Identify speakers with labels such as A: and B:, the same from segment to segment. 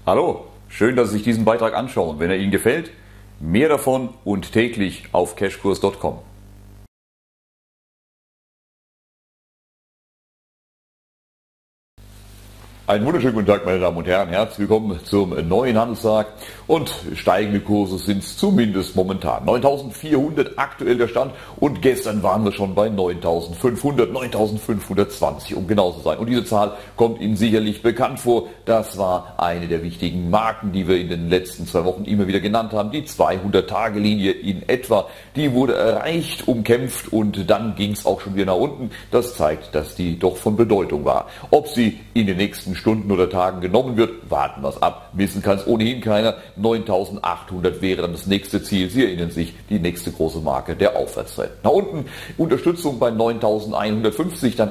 A: Hallo, schön, dass Sie sich diesen Beitrag anschauen. Wenn er Ihnen gefällt, mehr davon und täglich auf cashkurs.com. Einen wunderschönen guten Tag, meine Damen und Herren. Herzlich willkommen zum neuen Handelstag. Und steigende Kurse sind es zumindest momentan. 9.400 aktuell der Stand und gestern waren wir schon bei 9.500, 9.520, um genau zu sein. Und diese Zahl kommt Ihnen sicherlich bekannt vor. Das war eine der wichtigen Marken, die wir in den letzten 2 Wochen immer wieder genannt haben. Die 200-Tage-Linie in etwa, die wurde erreicht, umkämpft und dann ging es auch schon wieder nach unten. Das zeigt, dass die doch von Bedeutung war. Ob sie in den nächsten Stunden oder Tagen genommen wird, warten wir es ab. Wissen kann es ohnehin keiner. 9.800 wäre dann das nächste Ziel. Sie erinnern sich, die nächste große Marke, der Aufwärtstrend. Nach unten Unterstützung bei 9.150, dann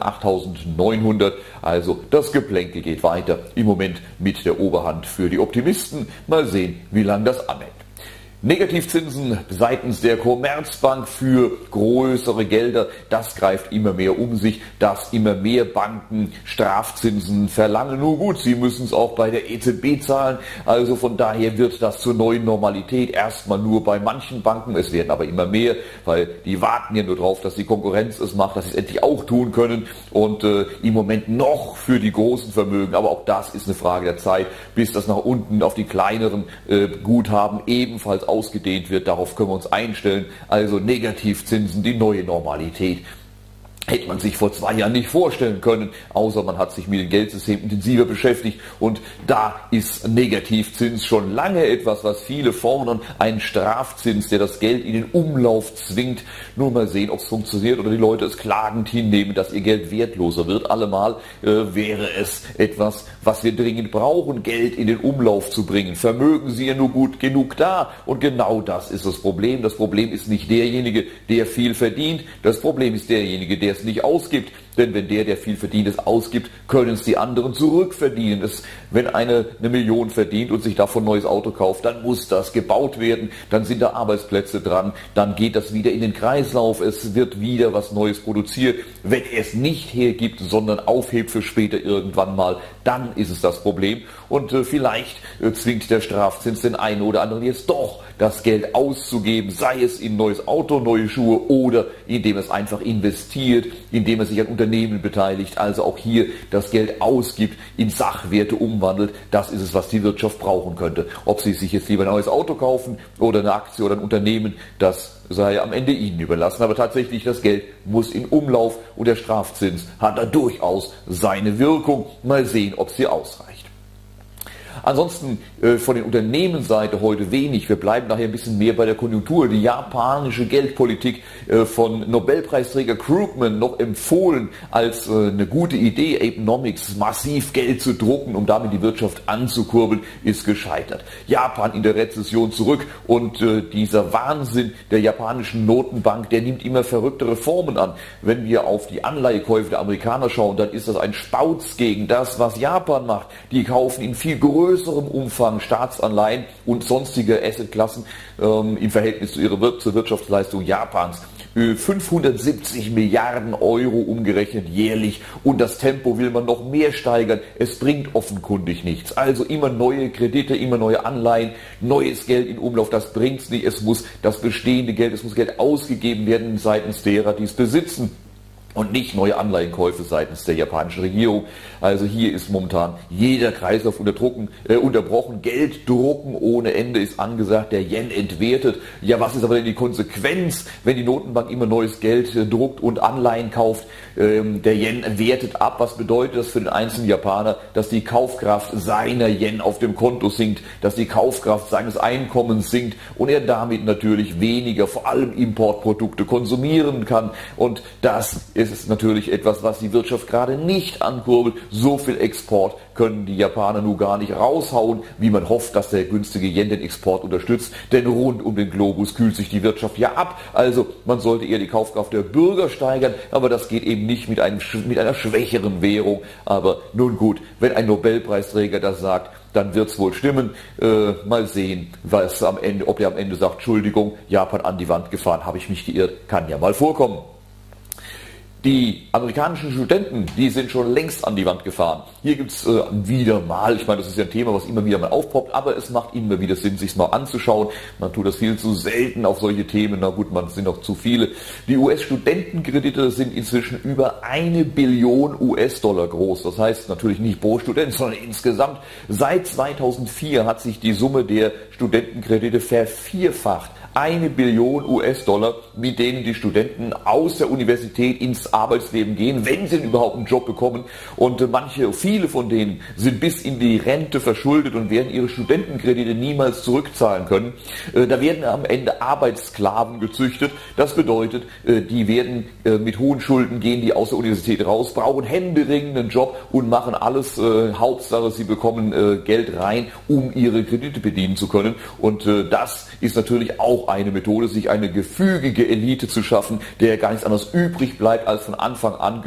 A: 8.900. Also das Geplänkel geht weiter. Im Moment mit der Oberhand für die Optimisten. Mal sehen, wie lange das anhält. Negativzinsen seitens der Commerzbank für größere Gelder, das greift immer mehr um sich, dass immer mehr Banken Strafzinsen verlangen. Nur gut, sie müssen es auch bei der EZB zahlen, also von daher wird das zur neuen Normalität, erstmal nur bei manchen Banken, es werden aber immer mehr, weil die warten ja nur darauf, dass die Konkurrenz es macht, dass sie es endlich auch tun können und im Moment noch für die großen Vermögen, aber auch das ist eine Frage der Zeit, bis das nach unten auf die kleineren Guthaben ebenfalls ausgedehnt wird, darauf können wir uns einstellen. Also Negativzinsen, die neue Normalität. Hätte man sich vor 2 Jahren nicht vorstellen können, außer man hat sich mit dem Geldsystem intensiver beschäftigt und da ist Negativzins schon lange etwas, was viele fordern, ein Strafzins, der das Geld in den Umlauf zwingt. Nur mal sehen, ob es funktioniert oder die Leute es klagend hinnehmen, dass ihr Geld wertloser wird. Allemal wäre es etwas, was wir dringend brauchen, Geld in den Umlauf zu bringen. Vermögen Sie ja nur gut genug da und genau das ist das Problem. Das Problem ist nicht derjenige, der viel verdient, das Problem ist derjenige, der es nicht ausgibt, denn wenn der viel verdient, es ausgibt, können es die anderen zurückverdienen. Wenn eine Million verdient und sich davon ein neues Auto kauft, dann muss das gebaut werden, dann sind da Arbeitsplätze dran, dann geht das wieder in den Kreislauf, es wird wieder was Neues produziert. Wenn er es nicht hergibt, sondern aufhebt für später irgendwann mal, dann ist es das Problem und vielleicht zwingt der Strafzins den einen oder anderen jetzt doch das Geld auszugeben, sei es in ein neues Auto, neue Schuhe oder indem es einfach investiert, indem er sich an Unternehmen beteiligt, also auch hier das Geld ausgibt, in Sachwerte umwandelt. Das ist es, was die Wirtschaft brauchen könnte. Ob sie sich jetzt lieber ein neues Auto kaufen oder eine Aktie oder ein Unternehmen, das sei am Ende Ihnen überlassen. Aber tatsächlich, das Geld muss in Umlauf und der Strafzins hat da durchaus seine Wirkung. Mal sehen, ob sie ausreicht. Ansonsten von der Unternehmensseite heute wenig. Wir bleiben nachher ein bisschen mehr bei der Konjunktur. Die japanische Geldpolitik von Nobelpreisträger Krugman noch empfohlen als eine gute Idee, Abenomics, massiv Geld zu drucken, um damit die Wirtschaft anzukurbeln, ist gescheitert. Japan in der Rezession zurück und dieser Wahnsinn der japanischen Notenbank, der nimmt immer verrücktere Formen an. Wenn wir auf die Anleihekäufe der Amerikaner schauen, dann ist das ein Spauz gegen das, was Japan macht. Die kaufen in viel größerem Umfang Staatsanleihen und sonstige Assetklassen im Verhältnis zur Wirtschaftsleistung Japans. 570 Milliarden Euro umgerechnet jährlich und das Tempo will man noch mehr steigern. Es bringt offenkundig nichts. Also immer neue Kredite, immer neue Anleihen, neues Geld in Umlauf, das bringt's nicht. Es muss das bestehende Geld, es muss Geld ausgegeben werden seitens derer, die es besitzen. Und nicht neue Anleihenkäufe seitens der japanischen Regierung. Also hier ist momentan jeder Kreislauf unterbrochen. Geld drucken ohne Ende ist angesagt. Der Yen entwertet. Ja, was ist aber denn die Konsequenz, wenn die Notenbank immer neues Geld druckt und Anleihen kauft? Der Yen wertet ab. Was bedeutet das für den einzelnen Japaner? Dass die Kaufkraft seiner Yen auf dem Konto sinkt, dass die Kaufkraft seines Einkommens sinkt und er damit natürlich weniger, vor allem Importprodukte, konsumieren kann. Und das ist natürlich etwas, was die Wirtschaft gerade nicht ankurbelt. So viel Export können die Japaner nun gar nicht raushauen, wie man hofft, dass der günstige Yen den Export unterstützt. Denn rund um den Globus kühlt sich die Wirtschaft ja ab. Also man sollte eher die Kaufkraft der Bürger steigern, aber das geht eben nicht mit einer schwächeren Währung. Aber nun gut, wenn ein Nobelpreisträger das sagt, dann wird es wohl stimmen. Mal sehen, ob der am Ende sagt, Entschuldigung, Japan an die Wand gefahren, habe ich mich geirrt, kann ja mal vorkommen. Die amerikanischen Studenten, die sind schon längst an die Wand gefahren. Hier gibt es wieder mal, ich meine, das ist ja ein Thema, was immer wieder mal aufpoppt, aber es macht immer wieder Sinn, sich mal anzuschauen. Man tut das viel zu selten auf solche Themen, na gut, man sind noch zu viele. Die US-Studentenkredite sind inzwischen über 1 Billion US-Dollar groß. Das heißt natürlich nicht pro Student, sondern insgesamt. Seit 2004 hat sich die Summe der Studentenkredite vervierfacht. 1 Billion US-Dollar, mit denen die Studenten aus der Universität ins Arbeitsleben gehen, wenn sie denn überhaupt einen Job bekommen. Und viele von denen sind bis in die Rente verschuldet und werden ihre Studentenkredite niemals zurückzahlen können. Da werden am Ende Arbeitssklaven gezüchtet. Das bedeutet, die werden mit hohen Schulden gehen, die aus der Universität raus, brauchen händeringend einen Job und machen alles. Hauptsache, sie bekommen Geld rein, um ihre Kredite bedienen zu können. Und das ist natürlich auch eine Methode, sich eine gefügige Elite zu schaffen, der gar nichts anderes übrig bleibt, als von Anfang an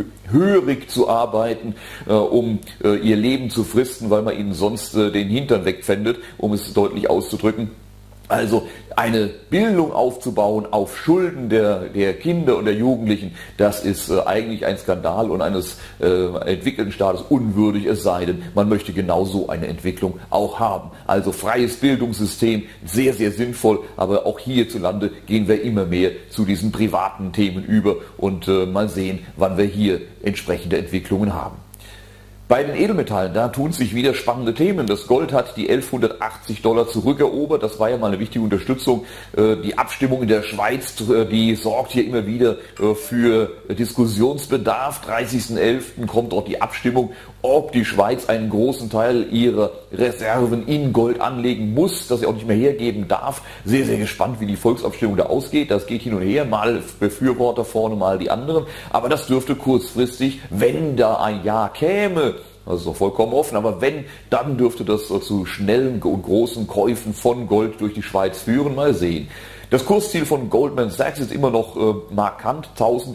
A: gehörig zu arbeiten, um ihr Leben zu fristen, weil man ihnen sonst den Hintern wegpfändet, um es deutlich auszudrücken. Also eine Bildung aufzubauen auf Schulden der Kinder und der Jugendlichen, das ist eigentlich ein Skandal und eines entwickelten Staates unwürdig, es sei denn, man möchte genau so eine Entwicklung auch haben. Also freies Bildungssystem, sehr, sehr sinnvoll, aber auch hierzulande gehen wir immer mehr zu diesen privaten Themen über und mal sehen, wann wir hier entsprechende Entwicklungen haben. Bei den Edelmetallen, da tun sich wieder spannende Themen. Das Gold hat die 1180 Dollar zurückerobert. Das war ja mal eine wichtige Unterstützung. Die Abstimmung in der Schweiz, die sorgt hier immer wieder für Diskussionsbedarf. 30.11. kommt dort die Abstimmung, ob die Schweiz einen großen Teil ihrer Reserven in Gold anlegen muss, das sie auch nicht mehr hergeben darf. Sehr, sehr gespannt, wie die Volksabstimmung da ausgeht. Das geht hin und her, mal Befürworter vorne, mal die anderen. Aber das dürfte kurzfristig, wenn da ein Ja käme, das ist doch vollkommen offen, aber wenn, dann dürfte das zu schnellen und großen Käufen von Gold durch die Schweiz führen. Mal sehen. Das Kursziel von Goldman Sachs ist immer noch markant,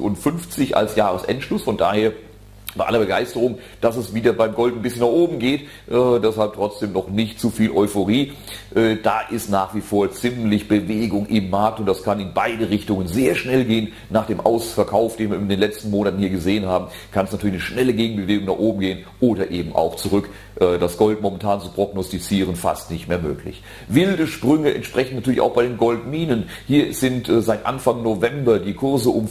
A: 1050 als Jahresendschluss, von daher bei aller Begeisterung, dass es wieder beim Gold ein bisschen nach oben geht, deshalb trotzdem noch nicht zu viel Euphorie. Da ist nach wie vor ziemlich Bewegung im Markt und das kann in beide Richtungen sehr schnell gehen. Nach dem Ausverkauf, den wir in den letzten Monaten hier gesehen haben, kann es natürlich eine schnelle Gegenbewegung nach oben gehen oder eben auch zurück. Das Gold momentan zu prognostizieren fast nicht mehr möglich. Wilde Sprünge entsprechen natürlich auch bei den Goldminen. Hier sind seit Anfang November die Kurse um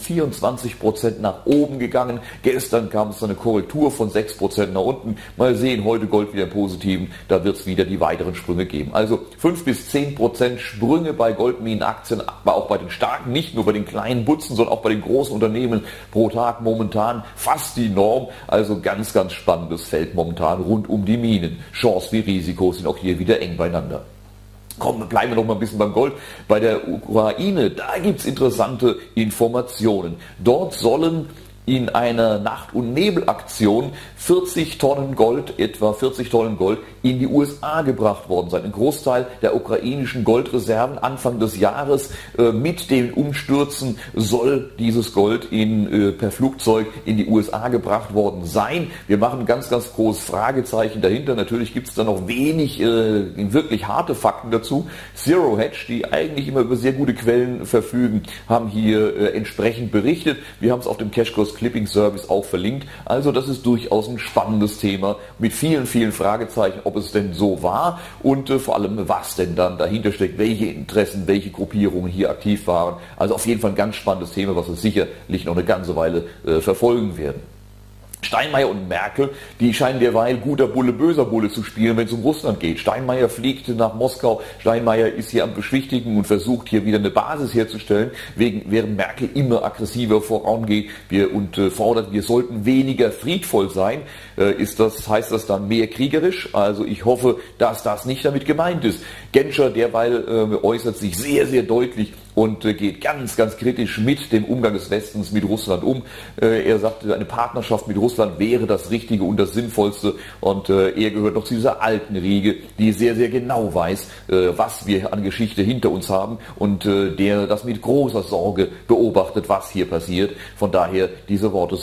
A: 24% nach oben gegangen. Gestern kam es zu einer Korrektur von 6% nach unten. Mal sehen, heute Gold wieder im Positiven, da wird es wieder die weiteren Sprünge geben. Also 5 bis 10% Sprünge bei Goldminenaktien, aber auch bei den starken, nicht nur bei den kleinen Butzen, sondern auch bei den großen Unternehmen pro Tag momentan fast die Norm. Also ganz, ganz spannendes Feld momentan rund um die Minen. Chance wie Risiko sind auch hier wieder eng beieinander. Komm, bleiben wir noch mal ein bisschen beim Gold. Bei der Ukraine, da gibt es interessante Informationen. Dort sollen in einer Nacht- und Nebelaktion 40 Tonnen Gold, etwa 40 Tonnen Gold, in die USA gebracht worden sein. Ein Großteil der ukrainischen Goldreserven Anfang des Jahres mit den Umstürzen soll dieses Gold per Flugzeug in die USA gebracht worden sein. Wir machen ein ganz, ganz großes Fragezeichen dahinter. Natürlich gibt es da noch wenig wirklich harte Fakten dazu. Zero Hedge, die eigentlich immer über sehr gute Quellen verfügen, haben hier entsprechend berichtet. Wir haben es auf dem Cashkurs Clipping Service auch verlinkt. Also das ist durchaus ein spannendes Thema mit vielen, vielen Fragezeichen, ob es denn so war und vor allem, was denn dann dahinter steckt, welche Interessen, welche Gruppierungen hier aktiv waren. Also auf jeden Fall ein ganz spannendes Thema, was wir sicherlich noch eine ganze Weile verfolgen werden. Steinmeier und Merkel, die scheinen derweil guter Bulle, böser Bulle zu spielen, wenn es um Russland geht. Steinmeier fliegt nach Moskau, Steinmeier ist hier am Beschwichtigen und versucht hier wieder eine Basis herzustellen, während Merkel immer aggressiver vorangeht und fordert, wir sollten weniger friedvoll sein. Heißt das dann mehr kriegerisch? Also ich hoffe, dass das nicht damit gemeint ist. Genscher derweil äußert sich sehr, sehr deutlich und geht ganz, ganz kritisch mit dem Umgang des Westens mit Russland um. Er sagte, eine Partnerschaft mit Russland wäre das Richtige und das Sinnvollste und er gehört noch zu dieser alten Riege, die sehr, sehr genau weiß, was wir an Geschichte hinter uns haben und der das mit großer Sorge beobachtet, was hier passiert. Von daher, diese Worte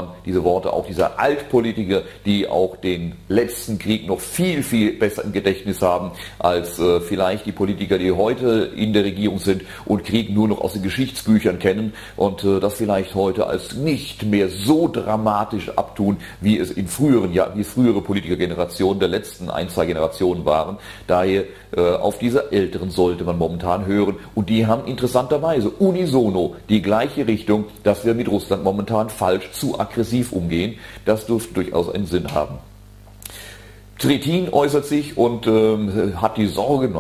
A: auch dieser Altpolitiker, die auch den letzten Krieg noch viel, viel besser im Gedächtnis haben als vielleicht die Politiker, die heute in der Regierung sind und und Krieg nur noch aus den Geschichtsbüchern kennen und das vielleicht heute als nicht mehr so dramatisch abtun, wie es in früheren Jahren, wie es frühere Politikergenerationen der letzten ein, zwei Generationen waren. Daher auf diese Älteren sollte man momentan hören und die haben interessanterweise unisono die gleiche Richtung, dass wir mit Russland momentan falsch zu aggressiv umgehen. Das dürfte durchaus einen Sinn haben. Trittin äußert sich und hat er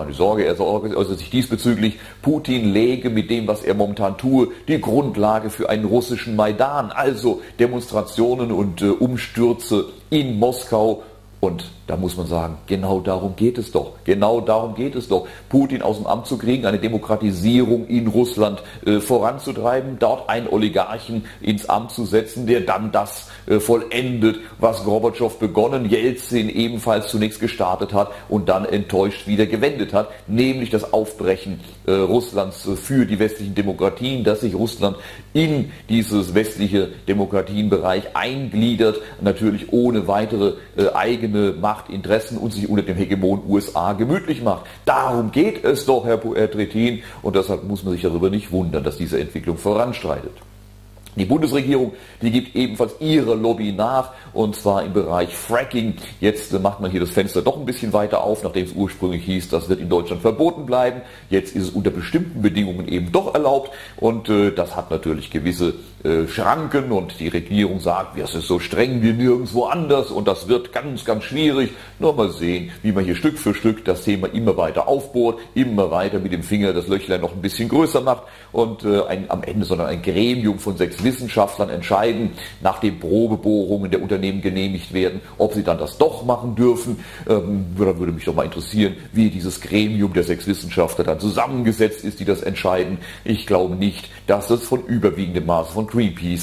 A: äußert sich diesbezüglich, Putin läge mit dem, was er momentan tue, die Grundlage für einen russischen Maidan, also Demonstrationen und Umstürze in Moskau. Und da muss man sagen, genau darum geht es doch. Genau darum geht es doch. Putin aus dem Amt zu kriegen, eine Demokratisierung in Russland voranzutreiben, dort einen Oligarchen ins Amt zu setzen, der dann das vollendet, was Gorbatschow begonnen, Jelzin ebenfalls zunächst gestartet hat und dann enttäuscht wieder gewendet hat, nämlich das Aufbrechen Russlands für die westlichen Demokratien, dass sich Russland in dieses westliche Demokratienbereich eingliedert, natürlich ohne weitere eigene Machtinteressen und sich unter dem Hegemon USA gemütlich macht. Darum geht es doch, Herr Trittin, und deshalb muss man sich darüber nicht wundern, dass diese Entwicklung voranschreitet. Die Bundesregierung, die gibt ebenfalls ihrer Lobby nach, und zwar im Bereich Fracking. Jetzt macht man hier das Fenster doch ein bisschen weiter auf, nachdem es ursprünglich hieß, das wird in Deutschland verboten bleiben. Jetzt ist es unter bestimmten Bedingungen eben doch erlaubt und das hat natürlich gewisse Schranken und die Regierung sagt, das ist so streng wie nirgendwo anders und das wird ganz, ganz schwierig. Nur mal sehen, wie man hier Stück für Stück das Thema immer weiter aufbohrt, immer weiter mit dem Finger das Löchlein noch ein bisschen größer macht und am Ende soll dann ein Gremium von 6 Wissenschaftlern entscheiden, nachdem Probebohrungen der Unternehmen genehmigt werden, ob sie dann das doch machen dürfen. Da würde mich doch mal interessieren, wie dieses Gremium der 6 Wissenschaftler dann zusammengesetzt ist, die das entscheiden. Ich glaube nicht, dass es von überwiegendem Maße von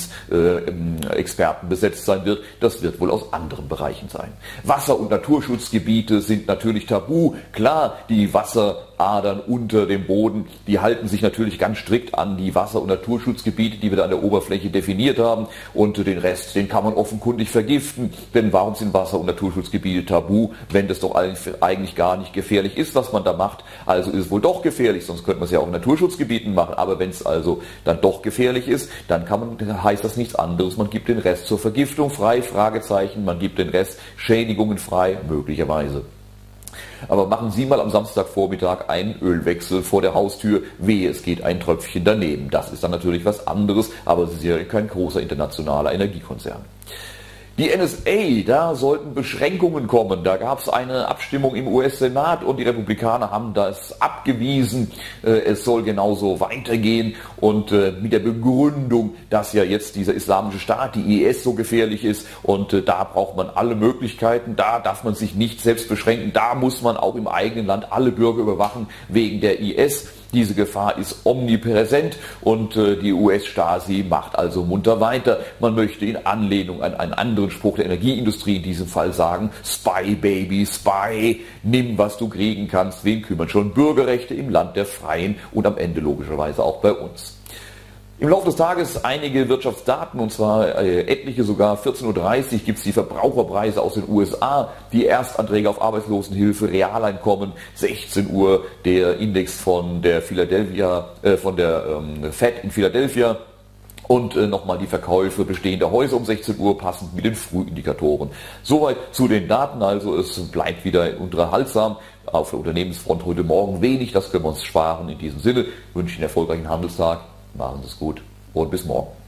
A: Greenpeace-Experten besetzt sein wird. Das wird wohl aus anderen Bereichen sein. Wasser- und Naturschutzgebiete sind natürlich tabu. Klar, die Wasseradern unter dem Boden, die halten sich natürlich ganz strikt an die Wasser- und Naturschutzgebiete, die wir da an der Oberfläche definiert haben, und den Rest, den kann man offenkundig vergiften. Denn warum sind Wasser- und Naturschutzgebiete tabu, wenn das doch eigentlich gar nicht gefährlich ist, was man da macht? Also ist es wohl doch gefährlich, sonst könnte man es ja auch in Naturschutzgebieten machen. Aber wenn es also dann doch gefährlich ist, dann heißt das nichts anderes. Man gibt den Rest zur Vergiftung frei, Fragezeichen, man gibt den Rest Schädigungen frei, möglicherweise. Aber machen Sie mal am Samstagvormittag einen Ölwechsel vor der Haustür, wehe, es geht ein Tröpfchen daneben. Das ist dann natürlich was anderes, aber es ist ja kein großer internationaler Energiekonzern. Die NSA, da sollten Beschränkungen kommen. Da gab es eine Abstimmung im US-Senat und die Republikaner haben das abgewiesen. Es soll genauso weitergehen und mit der Begründung, dass ja jetzt dieser islamische Staat, die IS, so gefährlich ist und da braucht man alle Möglichkeiten, da darf man sich nicht selbst beschränken, da muss man auch im eigenen Land alle Bürger überwachen wegen der IS. Diese Gefahr ist omnipräsent und die US-Stasi macht also munter weiter. Man möchte in Anlehnung an einen anderen Spruch der Energieindustrie in diesem Fall sagen, Spy Baby, Spy, nimm was du kriegen kannst, wen kümmern schon Bürgerrechte im Land der Freien und am Ende logischerweise auch bei uns. Im Laufe des Tages einige Wirtschaftsdaten, und zwar etliche sogar. 14:30 Uhr gibt es die Verbraucherpreise aus den USA, die Erstanträge auf Arbeitslosenhilfe, Realeinkommen. 16 Uhr der Index von der Fed in Philadelphia. Und nochmal die Verkäufe bestehender Häuser um 16 Uhr, passend mit den Frühindikatoren. Soweit zu den Daten, also es bleibt wieder unterhaltsam. Auf der Unternehmensfront heute Morgen wenig, das können wir uns sparen. In diesem Sinne wünsche ich einen erfolgreichen Handelstag. Machen Sie es gut und bis morgen.